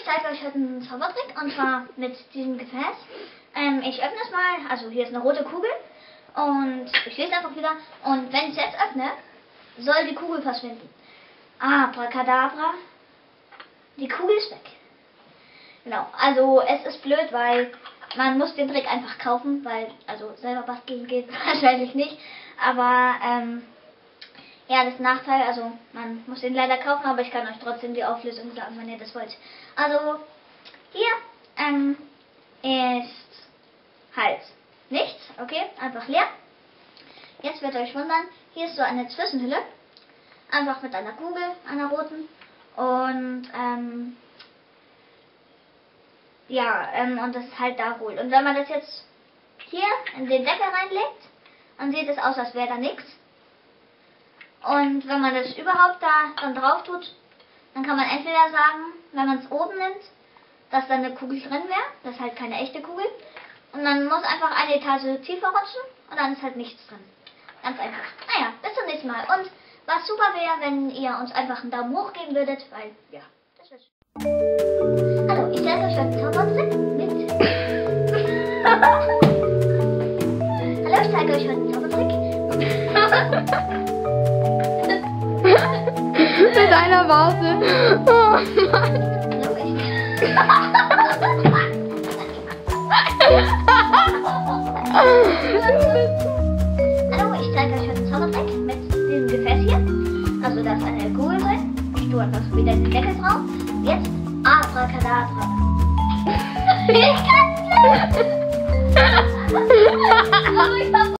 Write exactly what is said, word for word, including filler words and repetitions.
zeige euch heute einen Zaubertrick und zwar mit diesem Gefäß. Ähm, ich öffne es mal, also hier ist eine rote Kugel und ich lese einfach wieder. Und wenn ich es jetzt öffne, soll die Kugel verschwinden. Abracadabra, die Kugel ist weg. Genau, also es ist blöd, weil man muss den Trick einfach kaufen, weil, also selber basteln geht wahrscheinlich nicht, aber ähm, ja, das ist ein Nachteil, also man muss den leider kaufen, aber ich kann euch trotzdem die Auflösung sagen, wenn ihr das wollt. Also hier ähm, ist halt nichts, okay, einfach leer. Jetzt wird euch wundern, hier ist so eine Zwischenhülle, einfach mit einer Kugel, einer roten und ähm, ja, ähm, und das ist halt da hohl. Und wenn man das jetzt hier in den Deckel reinlegt, dann sieht es aus, als wäre da nichts. Und wenn man das überhaupt da dann drauf tut, dann kann man entweder sagen, wenn man es oben nimmt, dass da eine Kugel drin wäre, das ist halt keine echte Kugel. Und man muss einfach eine Etage tiefer rutschen und dann ist halt nichts drin. Ganz einfach. Naja, bis zum nächsten Mal. Und was super wäre, wenn ihr uns einfach einen Daumen hoch geben würdet, weil, ja, das wäre schön. Hallo, ich zeige euch einen Zaubertrick mit... Hallo, ich zeige euch heute einen Zaubertrick. Mit einer Vase. Oh Mann. Hallo, ich zeige euch heute einen Zaubertrick mit diesem Gefäß hier. Also da ist eine Kugel drin. Ich tue einfach wieder den Deckel drauf. Jetzt Abracadabra. Ich kann's nicht.